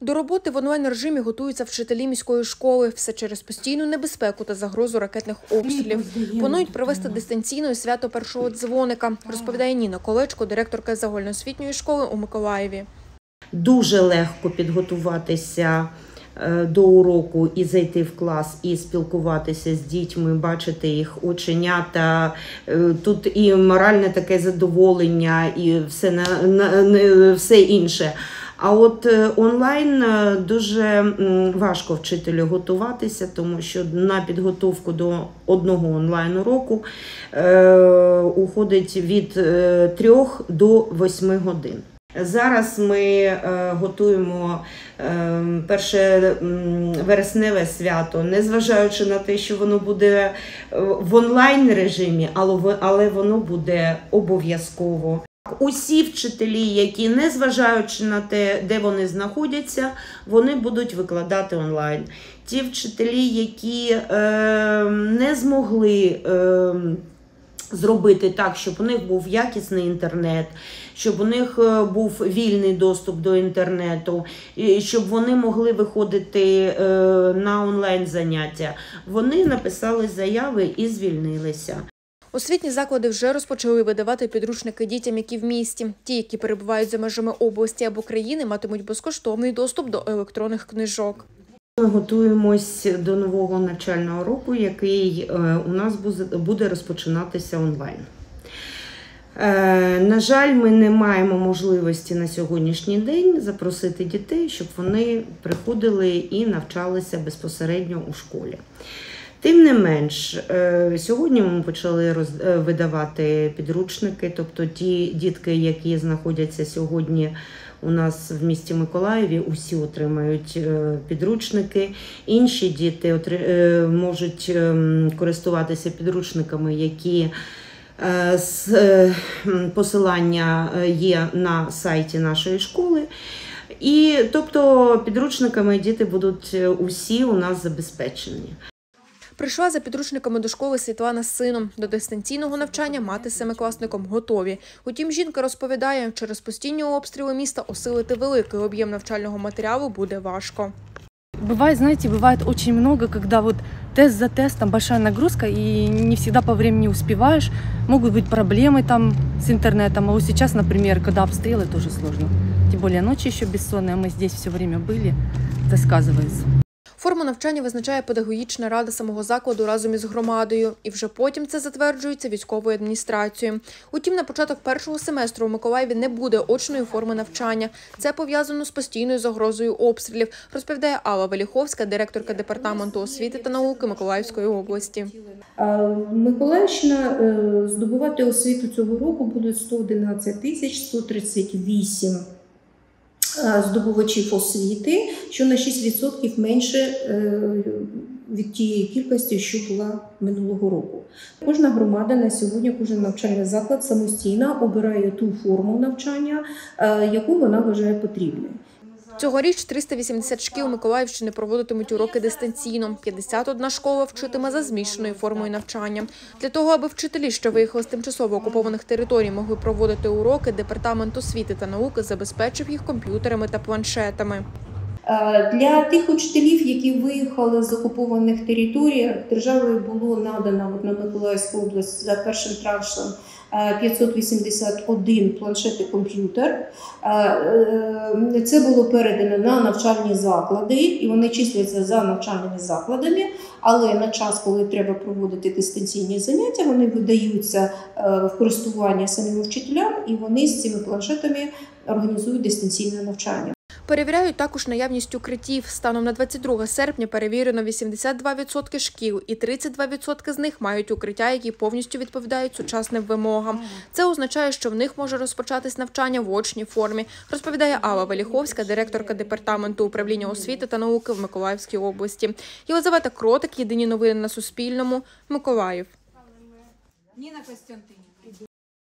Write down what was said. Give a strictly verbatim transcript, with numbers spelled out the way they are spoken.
До роботи в онлайн-режимі готуються вчителі міської школи. Все через постійну небезпеку та загрозу ракетних обстрілів. Планують провести дистанційне свято першого дзвоника, розповідає Ніна Колечко, директорка загальноосвітньої школи у Миколаєві. Дуже легко підготуватися до уроку і зайти в клас, і спілкуватися з дітьми, бачити їх оченята. Тут і моральне таке задоволення, і все, все інше. А от онлайн дуже важко вчителю готуватися, тому що на підготовку до одного онлайн-уроку уходить від трьох до восьми годин. Зараз ми готуємо перше вересневе свято, незважаючи на те, що воно буде в онлайн-режимі, але воно буде обов'язково. Усі вчителі, які, незважаючи на те, де вони знаходяться, вони будуть викладати онлайн. Ті вчителі, які е, не змогли е, зробити так, щоб у них був якісний інтернет, щоб у них був вільний доступ до інтернету, щоб вони могли виходити на онлайн-заняття, вони написали заяви і звільнилися. Освітні заклади вже розпочали видавати підручники дітям, які в місті. Ті, які перебувають за межами області або країни, матимуть безкоштовний доступ до електронних книжок. Ми готуємось до нового навчального року, який у нас буде розпочинатися онлайн. На жаль, ми не маємо можливості на сьогоднішній день запросити дітей, щоб вони приходили і навчалися безпосередньо у школі. Тим не менш, сьогодні ми почали видавати підручники, тобто ті дітки, які знаходяться сьогодні у нас в місті Миколаєві, усі отримають підручники. Інші діти можуть користуватися підручниками, які посилання є на сайті нашої школи. І, тобто, підручниками діти будуть усі у нас забезпечені. Прийшла за підручниками до школи Світлана з сином. До дистанційного навчання мати з семикласником готові. Утім, жінка розповідає, через постійні обстріли міста осилити великий об'єм навчального матеріалу буде важко. Бывает, знаете, бывает очень много, когда вот тест за тестом, большая нагрузка, и не всегда по времени успеваешь. Могут быть проблемы там с интернетом. А вот сейчас, например, когда обстрелы, тоже сложно. Тем более ночи еще бессонные, мы здесь все время были, это сказывается. Форму навчання визначає педагогічна рада самого закладу разом із громадою. І вже потім це затверджується військовою адміністрацією. Утім, на початок першого семестру у Миколаєві не буде очної форми навчання. Це пов'язано з постійною загрозою обстрілів, розповідає Алла Веліховська, директорка департаменту освіти та науки Миколаївської області. Миколаївщина здобувати освіту цього року буде сто одинадцять тисяч сто тридцять вісім здобувачів освіти, що на шість відсотків менше від тієї кількості, що була минулого року. Кожна громада на сьогодні, кожен навчальний заклад самостійно обирає ту форму навчання, яку вона вважає потрібною. Цьогоріч триста вісімдесят шкіл Миколаївщини проводитимуть уроки дистанційно. п'ятдесят одна школа вчитиме за змішаною формою навчання. Для того, аби вчителі, що виїхали з тимчасово окупованих територій, могли проводити уроки, Департамент освіти та науки забезпечив їх комп'ютерами та планшетами. Для тих учителів, які виїхали з окупованих територій, державою було надано на Миколаївську область за першим траншем п'ятсот вісімдесят один планшет і комп'ютер. Це було передано на навчальні заклади, і вони числяться за навчальними закладами, але на час, коли треба проводити дистанційні заняття, вони видаються в користування самим вчителям, і вони з цими планшетами організують дистанційне навчання. Перевіряють також наявність укриттів. Станом на двадцять друге серпня перевірено вісімдесят два відсотки шкіл, і тридцять два відсотки з них мають укриття, які повністю відповідають сучасним вимогам. Це означає, що в них може розпочатись навчання в очній формі, розповідає Алла Веліховська, директорка департаменту управління освіти та науки в Миколаївській області. Єлизавета Кротик, єдині новини на Суспільному, Миколаїв. Ніна Костянтинівна.